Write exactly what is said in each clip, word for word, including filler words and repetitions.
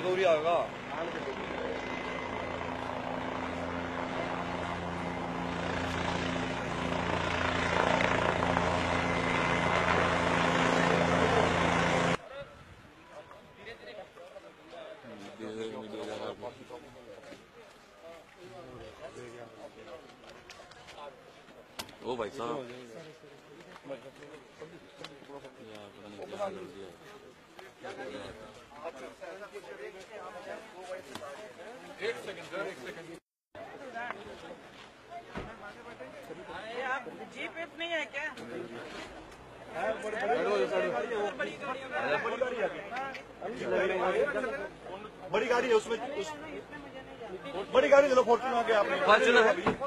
गौरी आएगा। ओ भाई साहब एक सेकंड सर, एक सेकंड। आप जीप वेप नहीं है क्या? बड़ी गाड़ी है उसमें, उस बड़ी गाड़ी चलो फॉर्चूनर के आपने फॉर्चूनर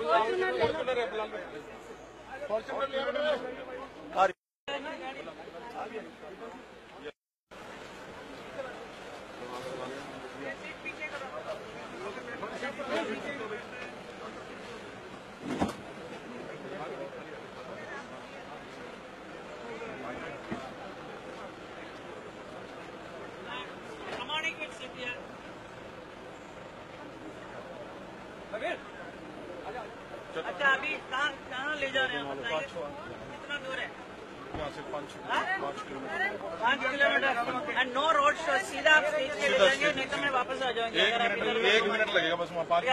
अच्छा अभी कहाँ कहाँ ले जा रहे हैं बताइए, कितना दूर है? यहाँ से पाँच पाँच किलोमीटर पाँच kilometre and no road show, सीधा आप स्टेज के ले जाएंगे, नहीं तो मैं वापस आ जाऊंगी। एक मिनट एक मिनट लगेगा बस वहाँ पार्किंग।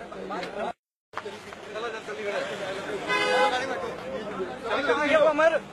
चलो चल चल